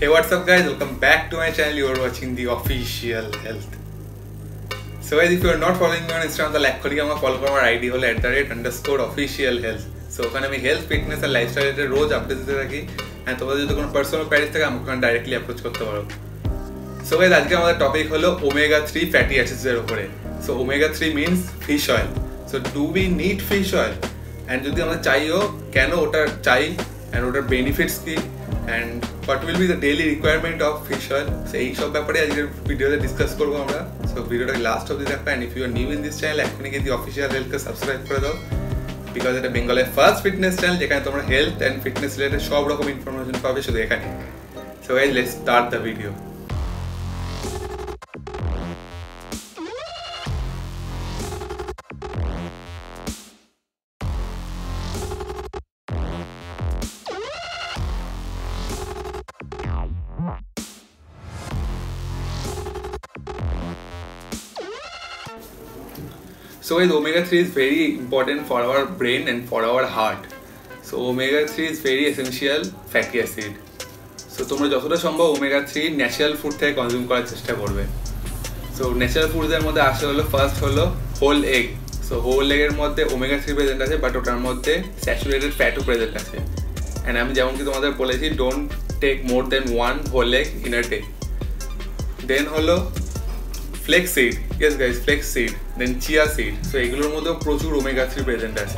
Hey, what's up guys, welcome back to my channel. You are watching the Official Health. So guys, if you are not following me on Instagram, then like follow my ID holo @_official health. So ওখানে আমি health fitness আর lifestyle এর রোজ update দিতে থাকি and তোমাদের যদি কোনো personal queries থাকে আমাকে ডাইরেক্টলি অ্যাপ্রোচ করতে পারো। সো গাইস, আজকে আমাদের টপিক হলো ওমেগা 3 ফ্যাটি অ্যাসিডস এর উপরে। So omega 3 means fish oil. So do we need fish oil? And যদি আমরা চাইও কেন ওটা চাই এন্ড ওটার বেনিফিটস কি and what will be the daily requirement of fish oil? So এই সব ব্যাপারে আজকের ভিডিওতে ডিসকাস করব আমরা। সো ভিডিওটা লাস্ট অবধি দেখো and if you are new in this channel এখনই গিয়ে the Official Health কে সাবস্ক্রাইব করে দাও because এটা বেঙ্গলের ফার্স্ট ফিটনেস চ্যানেল যেখানে তোমরা হেলথ এন্ড ফিটনেস রিলেটেড সব রকম ইনফরমেশন পাবে শুধু এখানে। So guys, let's start the video. So guys, omega 3 is very important for our brain and for our heart. So omega 3 is very essential fatty acid. So তোমরা যতটা সম্ভব omega 3 natural food থেকে consume করার চেষ্টা করবে। So natural ফুডের মধ্যে আসে হলো ফার্স্ট হলো হোল এগ। সো হোল এগের মধ্যে omega 3 প্রেজেন্ট আছে, বাট ওটার মধ্যে স্যাচুরেটেড ফ্যাটও প্রেজেন্ট আছে। অ্যান্ড আমি যেমন কি তোমাদের বলেছি, don't take more than 1 whole egg in a day. Then হলো flax seed, yes guys, flax seed, then chia seed. So এগুলোর মধ্যেও প্রচুর ওমেগা 3 প্রেজেন্ট আছে।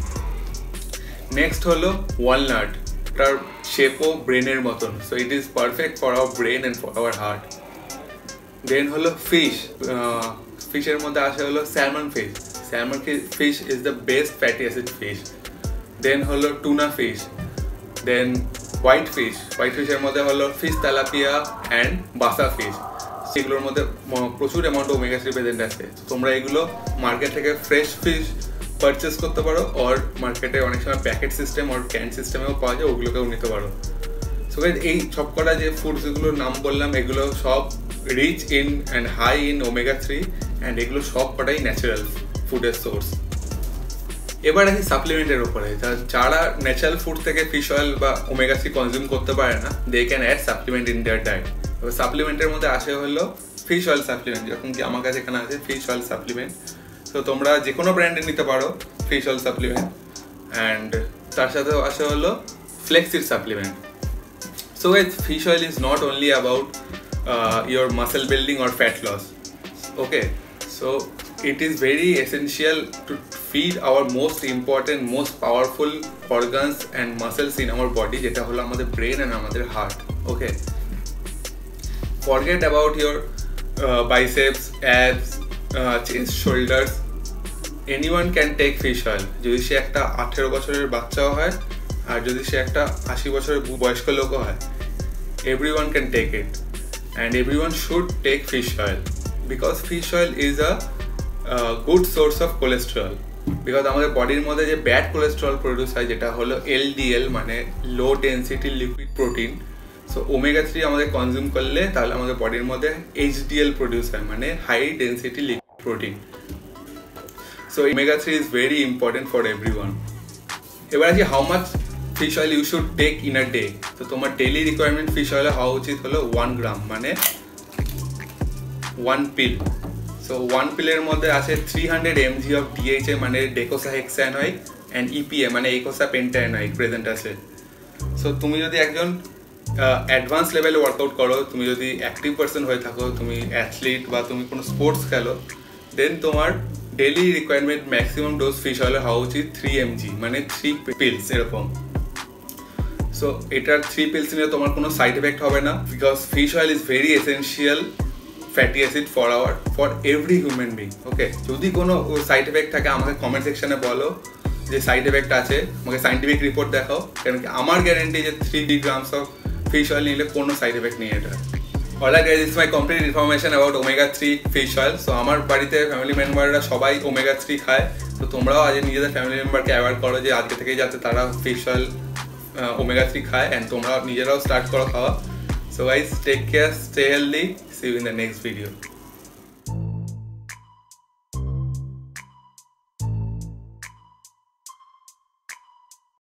নেক্সট হলো ওয়ালনাট, তার শেপও ব্রেনের মতন। So it is perfect for our brain and for our heart. Then হলো ফিশ, ফিশের মধ্যে আসে হলো salmon fish. Salmon fish is the best fatty acid fish. Then হলো tuna fish. Then white fish, white ফিশের মধ্যে হলো fish tilapia and basa fish. সেগুলোর মধ্যে প্রচুর অ্যামাউন্ট ওমেগা 3 প্রেজেন্ট আছে। তোমরা এগুলো মার্কেট থেকে ফ্রেশ ফিশ পারচেস করতে পারো, আর মার্কেটে অনেক সময় প্যাকেট সিস্টেম আর ক্যান সিস্টেমেও পাওয়া যায়, ওগুলোকেও নিতে পারো। সো গাইস, এই সব কটা যে ফুডসগুলোর নাম বললাম এগুলো সব rich in and high in omega 3 and এগুলো সব কটাই ন্যাচারাল ফুডের সোর্স। এবার আসি সাপ্লিমেন্টের উপরে। যারা ন্যাচারাল ফুড থেকে ফিশ অয়েল বা ওমেগা 3 কনজিউম করতে পারে না, they can add supplement in their diet. সাপ্লিমেন্টের মধ্যে আসে হলো ফিশ অয়েল সাপ্লিমেন্ট, যেরকম কি আমার কাছে এখানে আছে ফিশ অয়েল সাপ্লিমেন্ট। তো তোমরা যে কোনো ব্র্যান্ডে নিতে পারো ফিশ অয়েল সাপ্লিমেন্ট। অ্যান্ড তার সাথে আসে হলো flaxseed supplement. So guys, fish oil is not only about your muscle building or fat loss. Okay, so it is very essential to feed our most important, most powerful organs and muscles in our body, যেটা হলো আমাদের brain and আমাদের হার্ট। Okay, forget about your biceps, abs, chest, shoulders. Anyone can take fish oil, যদি সে একটা 18 বছরের বাচ্চাও হয় আর যদি সে একটা 80 বছরের বয়স্ক লোকও হয়, everyone can take it and everyone should take fish oil because fish oil is a good source of cholesterol. Because আমাদের বডির মধ্যে যে ব্যাড কোলেস্টেরল প্রডিউস হয় যেটা হলো LDL, মানে low density liquid protein. So omega 3 আমাদের কনজিউম করলে তাহলে আমাদের বডির মধ্যে HDL প্রডিউস হয়, মানে high density liquid protein. So omega 3 is very important for everyone. এবার আছে how much fish oil you should take in a day. তো তোমার ডেইলি রিকোয়ারমেন্ট ফিশ অয়েল হওয়া উচিত হলো 1 গ্রাম, মানে 1 পিল। সো 1 পিলের মধ্যে আছে 300 mg অফ DHA, মানে ডেকোসাহেক্সানোইক, অ্যান্ড EPA মানে ইকোসাপেন্টানোইক প্রেজেন্ট আছে। সো তুমি যদি একজন অ্যাডভান্স লেভেলে ওয়ার্কআউট করো, তুমি যদি অ্যাক্টিভ পার্সন হয়ে থাকো, তুমি অ্যাথলিট বা তুমি কোনো স্পোর্টস খেলো, দেন তোমার daily requirement maximum dose fish oil হওয়া উচিত 3 mg, মানে 3 পিলস এরকম। সো এটার 3 পিলস নিয়ে তোমার কোনো সাইড এফেক্ট হবে না, because fish oil is very essential fatty acid for every human being. Okay, যদি কোনো সাইড এফেক্ট থাকে আমাকে কমেন্ট সেকশনে বলো যে সাইড এফেক্ট আছে, আমাকে সাইন্টিফিক রিপোর্ট দেখাও, কারণ কি আমার গ্যারেন্টি যে 3 grams অফ ফিশ অয়েল নিলে কোনো সাইড এফেক্ট নেই এটা। Alright guys, it's my complete information about omega 3 fish oil. So আমার বাড়িতে ফ্যামিলি মেম্বাররা সবাই ওমেগা 3 খায়, তো তোমরাও আজ নিজেদের ফ্যামিলি মেম্বারকে অ্যাওয়ার্ড করো যে আজকে থেকেই যাতে তারা ফিশ অয়েল ওমেগা 3 খায়, অ্যান্ড তোমরা নিজেরাও স্টার্ট করো খাওয়া। So guys, take care, stay healthy, see you in the next video.